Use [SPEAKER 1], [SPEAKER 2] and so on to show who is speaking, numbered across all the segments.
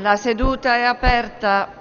[SPEAKER 1] La seduta è aperta.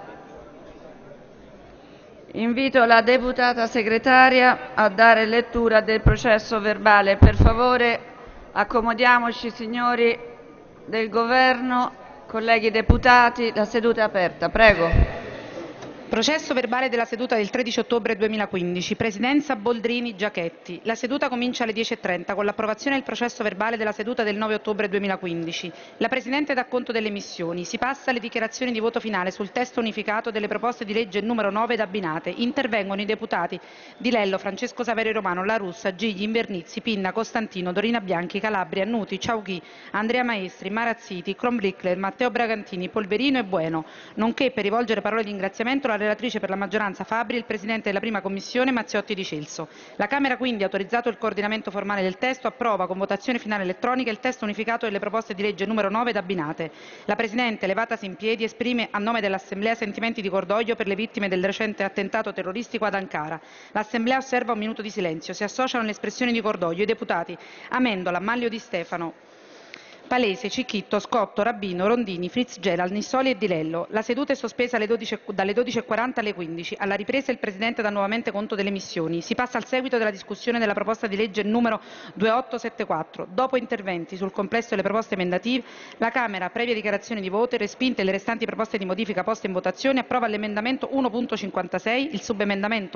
[SPEAKER 1] Invito la deputata segretaria a dare lettura del processo verbale. Per favore, accomodiamoci, signori del Governo, colleghi deputati, la seduta è aperta. Prego.
[SPEAKER 2] Processo verbale della seduta del 13 ottobre 2015. Presidenza Boldrini Giachetti. La seduta comincia alle 10:30 con l'approvazione del processo verbale della seduta del 9 ottobre 2015. La Presidente dà conto delle missioni. Si passa alle dichiarazioni di voto finale sul testo unificato delle proposte di legge numero 9 ed abbinate. Intervengono i deputati Di Lello, Francesco Saverio Romano, La Russa, Gigli, Invernizzi, Pinna, Costantino, Dorina Bianchi, Calabria, Nuti, Ciauchi, Andrea Maestri, Marazziti, Kronblichler, Matteo Bragantini, Polverino e Bueno, nonché per rivolgere parole di ringraziamento alla relatrice per la maggioranza Fabbri e il presidente della prima commissione Mazziotti Di Celso. La Camera quindi, autorizzato il coordinamento formale del testo, approva con votazione finale elettronica il testo unificato delle proposte di legge numero 9 ed abbinate. La Presidente, levatasi in piedi, esprime a nome dell'Assemblea sentimenti di cordoglio per le vittime del recente attentato terroristico ad Ankara. L'Assemblea osserva un minuto di silenzio. Si associano alle espressioni di cordoglio i deputati Amendola, Manlio Di Stefano, Palese, Cicchitto, Scotto, Rabino, Rondini, Fitzgerald, Nissoli e Di Lello. La seduta è sospesa dalle 12:40 alle 15. Alla ripresa il Presidente dà nuovamente conto delle missioni. Si passa al seguito della discussione della proposta di legge numero 2874. Dopo interventi sul complesso delle proposte emendative, la Camera, previa dichiarazione di voto, respinte le restanti proposte di modifica poste in votazione, approva l'emendamento 1.56, il subemendamento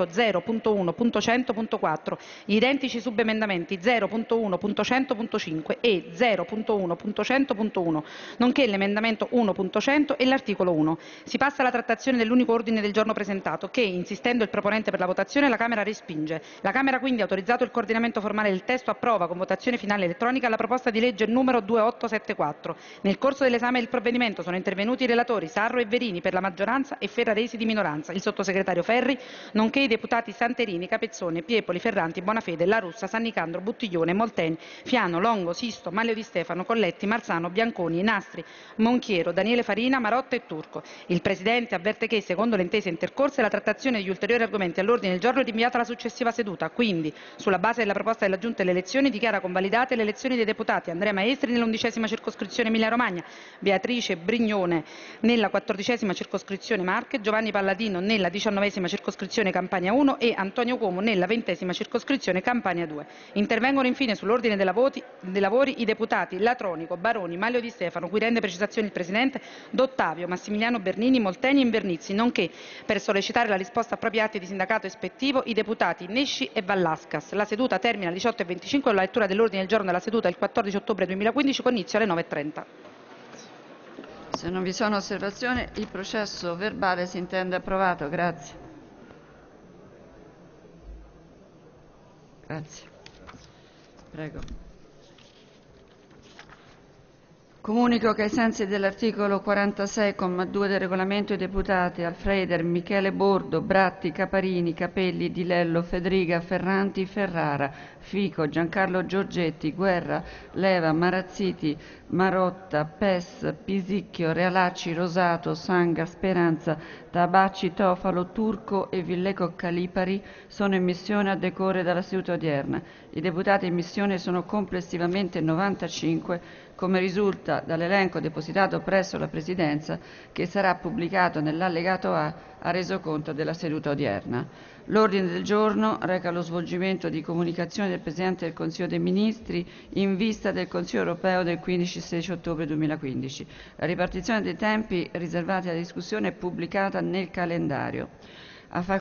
[SPEAKER 2] 0.1.100.4, gli identici subemendamenti 0.1.100.5 e 0.1.100.1, nonché l'emendamento 1.100 e l'articolo 1. Si passa alla trattazione dell'unico ordine del giorno presentato che, insistendo il proponente per la votazione, la Camera respinge. La Camera quindi, autorizzato il coordinamento formale del testo, approva con votazione finale elettronica la proposta di legge numero 2874. Nel corso dell'esame del provvedimento sono intervenuti i relatori Sarro e Verini per la maggioranza e Ferraresi di minoranza, il sottosegretario Ferri, nonché i deputati Santerini, Capezzone, Piepoli, Ferranti, Bonafede, La Russa, Sannicandro, Buttiglione, Molteni, Fiano, Longo, Sisto, Manlio Di Stefano, Colletti, Marzano, Bianconi, Nastri, Monchiero, Daniele Farina, Marotta e Turco. Il Presidente avverte che, secondo le intese intercorse, la trattazione degli ulteriori argomenti all'ordine del giorno è rinviata alla successiva seduta. Quindi, sulla base della proposta della Giunta delle elezioni, dichiara convalidate le elezioni dei deputati Andrea Maestri nell'11ª circoscrizione Emilia-Romagna, Beatrice Brignone nella 14ª circoscrizione Marche, Giovanni Palladino nella 19ª circoscrizione Campania 1 e Antonio Cuomo nella 20ª circoscrizione Campania 2. Intervengono infine sull'ordine dei lavori i deputati Latronico, Baroni, Manlio Di Stefano, cui rende precisazioni il Presidente, Dottavio, Massimiliano Bernini, Molteni e Invernizzi, nonché, per sollecitare la risposta a propri atti di sindacato ispettivo, i deputati Nesci e Vallascas. La seduta termina alle 18:25 con la lettura dell'ordine del giorno della seduta del 14 ottobre 2015 con inizio alle 9:30.
[SPEAKER 1] Se non vi sono osservazioni, il processo verbale si intende approvato. Grazie. Grazie. Prego. Comunico che ai sensi dell'articolo 46,2 del regolamento i deputati Alfreder, Michele Bordo, Bratti, Caparini, Capelli, Di Lello, Federica, Ferranti, Ferrara, Fico, Giancarlo Giorgetti, Guerra, Leva, Marazziti, Marotta, Pes, Pisicchio, Realacci, Rosato, Sanga, Speranza, Tabacci, Tofalo, Turco e Villeco Calipari sono in missione a decorrere dalla seduta odierna. I deputati in missione sono complessivamente 95, come risulta dall'elenco depositato presso la Presidenza, che sarà pubblicato nell'allegato A resoconto della seduta odierna. L'ordine del giorno reca lo svolgimento di comunicazioni del Presidente del Consiglio dei Ministri in vista del Consiglio europeo del 15-16 ottobre 2015. La ripartizione dei tempi riservati alla discussione è pubblicata nel calendario.